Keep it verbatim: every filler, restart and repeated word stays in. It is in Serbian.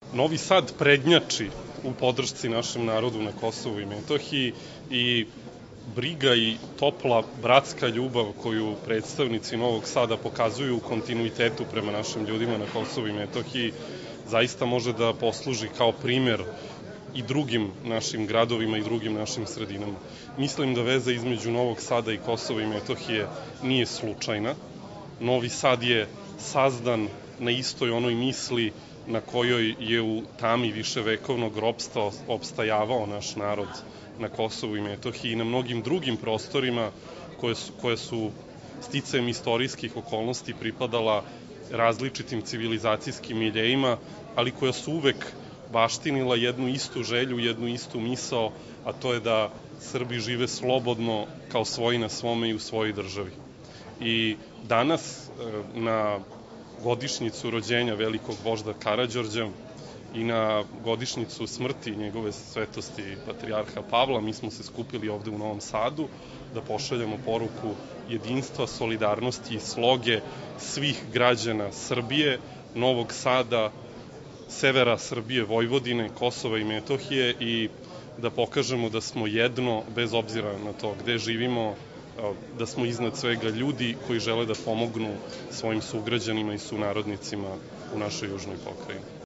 Novi Sad prednjači u podršci našem narodu na Kosovu i Metohiji i briga i topla bratska ljubav koju predstavnici Novog Sada pokazuju u kontinuitetu prema našim ljudima na Kosovu i Metohiji zaista može da posluži kao primer i drugim našim gradovima i drugim našim sredinama. Mislim da veza između Novog Sada i Kosova i Metohije nije slučajna. Novi Sad je sazdan na istoj onoj misli na kojoj je u tami viševekovnog ropstva opstajavao naš narod na Kosovu i Metohiji i na mnogim drugim prostorima koje su, koje su sticajem istorijskih okolnosti pripadala različitim civilizacijskim miljejima, ali koja su uvek baštinila jednu istu želju, jednu istu misao, a to je da Srbi žive slobodno kao svoji na svome i u svojoj državi. I danas, na godišnjicu rođenja velikog vožda Karađorđa i na godišnjicu smrti njegove svetosti patrijarha Pavla, mi smo se skupili ovde u Novom Sadu da pošaljemo poruku jedinstva, solidarnosti i sloge svih građana Srbije, Novog Sada, severa Srbije, Vojvodine, Kosova i Metohije i da pokažemo da smo jedno, bez obzira na to gde živimo, da smo iznad svega ljudi koji žele da pomognu svojim sugrađanima i sunarodnicima u našoj južnoj pokrajini.